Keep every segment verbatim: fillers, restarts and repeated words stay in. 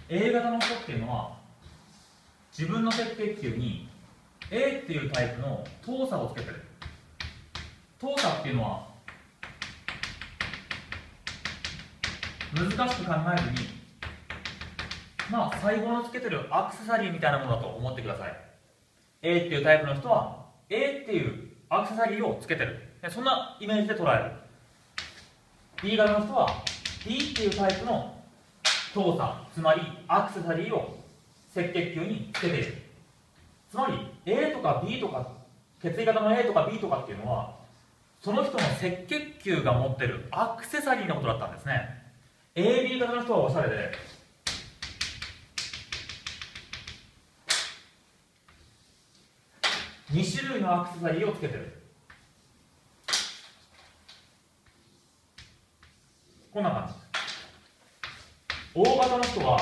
A 型の人っていうのは自分の赤血球に A っていうタイプの糖鎖をつけてる。糖鎖っていうのは難しく考えずに、まあ細胞のつけてるアクセサリーみたいなものだと思ってください。 A っていうタイプの人は A っていうアクセサリーをつけてる、そんなイメージで捉える。 B 型の人は B っていうタイプの糖鎖、つまりアクセサリーを赤血球につけている。つまり A とか B とか血液型の A とか B とかっていうのはその人の赤血球が持ってるアクセサリーのことだったんですね。 エービー 型の人はおしゃれでに種類のアクセサリーをつけてる。こんな感じ。O 型の人は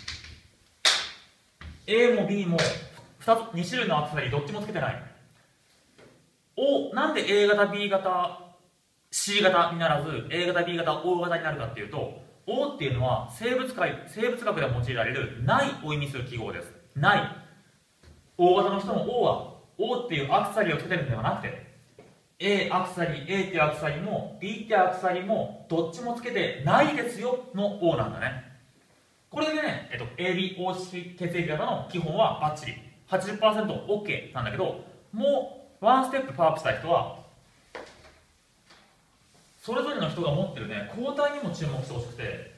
A も B もふたつに種類のアクセサリーどっちもつけてない。O なんで A 型 B 型 C 型にならず A 型 B 型 O 型になるかっていうと、 O っていうのは生物界生物学で用いられるないを意味する記号です。ない。 O 型の人も O は O っていうアクセサリーをつけてるんではなくて A アクセサリー A っていうアクセサリーも B っていうアクセサリーもどっちもつけてないですよの O なんだね。これでね、えっと、エービーオー 血液型の基本はバッチリ はちじゅっパーセントオーケー なんだけど、もうワンステップパワーアップしたい人はそれぞれの人が持ってるね抗体にも注目してほしくて、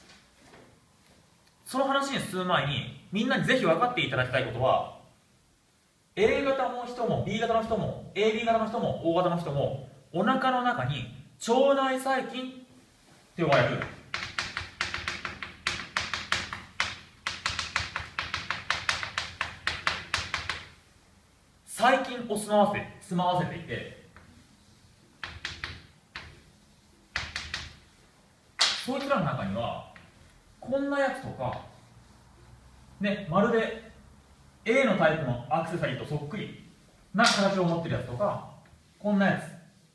その話に進む前にみんなにぜひ分かっていただきたいことは、 A 型の人も B 型の人も エービー 型の人も O 型の人もお腹の中に腸内細菌って呼ばれる細菌を住まわせ住まわせていて、そいつらの中にはこんなやつとかね、まるで A のタイプのアクセサリーとそっくりな形を持ってるやつとか、こんなや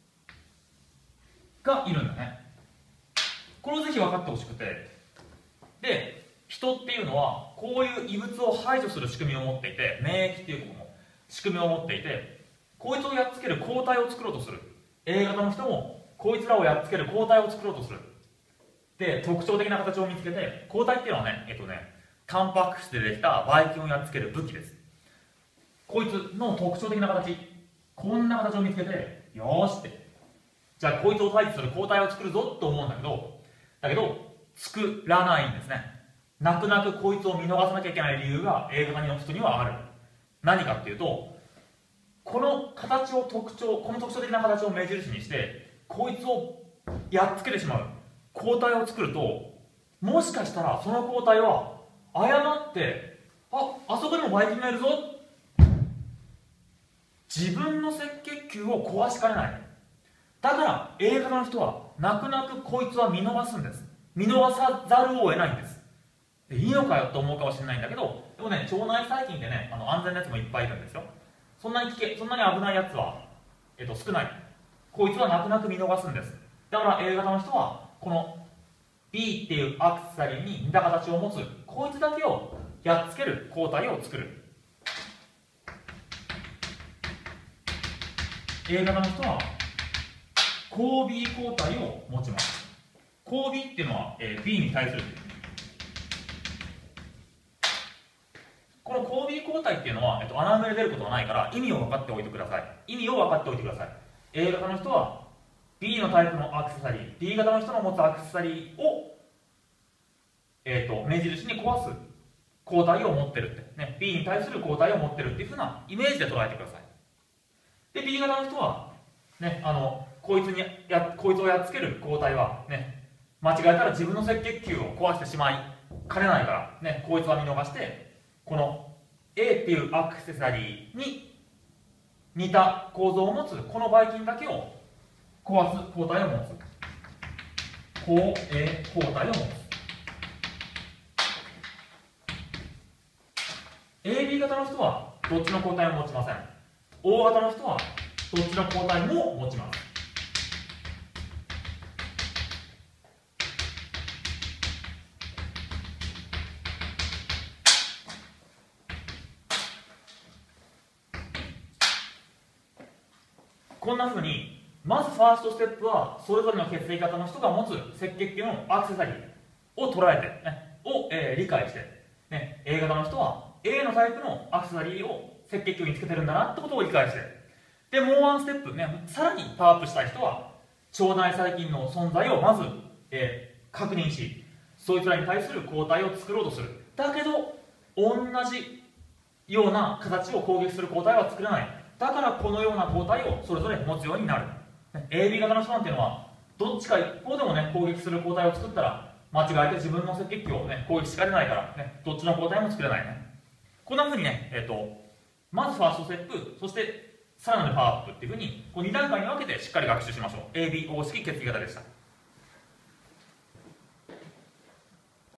つがいるんだね。これをぜひ分かってほしくて、で人っていうのはこういう異物を排除する仕組みを持っていて、免疫っていうこの仕組みを持っていて、こいつをやっつける抗体を作ろうとする。 A 型の人もこいつらをやっつける抗体を作ろうとする。で特徴的な形を見つけて、抗体っていうのはねえっとねタンパク質でできたばい菌をやっつける武器です。こいつの特徴的な形、こんな形を見つけて、よーしって、じゃあこいつを退治する抗体を作るぞと思うんだけど、だけど作らないんですね。泣く泣くこいつを見逃さなきゃいけない理由が A 型の人にはある。何かっていうと、この形を特徴この特徴的な形を目印にしてこいつをやっつけてしまう抗体を作ると、もしかしたらその抗体は誤ってああそこにもばい菌がいるぞ、自分の赤血球を壊しかねない。だから A 型の人は泣く泣くこいつは見逃すんです。見逃さざるを得ないんです。でいいのかよと思うかもしれないんだけど、でもね腸内細菌でねあの安全なやつもいっぱいいるんですよ。そんなに危険そんなに危ないやつは、えっと、少ない。こいつは泣く泣く見逃すんです。だから A 型の人はこの B っていうアクセサリーに似た形を持つこいつだけをやっつける抗体を作る。 A 型の人は抗 B 抗体を持ちます。抗 B っていうのは、えー、B に対する、この抗 B 抗体っていうのは、えっと、穴埋めで出ることがないから意味を分かっておいてください。意味を分かっておいてください。 A 型の人は B のタイプのアクセサリー、 B 型の人の持つアクセサリーを、えー、と目印に壊す抗体を持ってるって、ね、B に対する抗体を持ってるっていうふうなイメージで捉えてください。で B 型の人は、ね、あのこいつにやこいつをやっつける抗体は、ね、間違えたら自分の赤血球を壊してしまいかねないから、ね、こいつは見逃してこの A っていうアクセサリーに似た構造を持つこのばい菌だけを壊す抗体を持つ抗 A 抗体を持つ。 エービー 型の人はどっちの抗体も持ちません。 O 型の人はどっちの抗体も持ちます。 こんな風にまずファーストステップはそれぞれの血液型の人が持つ赤血球のアクセサリーを捉えて、ね、を、えー理解して、ね、A 型の人は A のタイプのアクセサリーを赤血球につけてるんだなってことを理解して、でもうワンステップ、ね、さらにパワーアップしたい人は腸内細菌の存在をまず、えー確認し、そいつらに対する抗体を作ろうとする。だけど同じような形を攻撃する抗体は作れない。だからこのような抗体をそれぞれ持つようになる。ね、エービー 型の人なんていうのはどっちか一方でもね攻撃する抗体を作ったら間違えて自分の赤血球をね攻撃しかねないから、ね、どっちの抗体も作れないね。こんな風にね、えー、とまずファーストステップ、そしてさらなるパワーアップっていう風にこうに段階に分けてしっかり学習しましょう。 エービーオー 式血液型でした。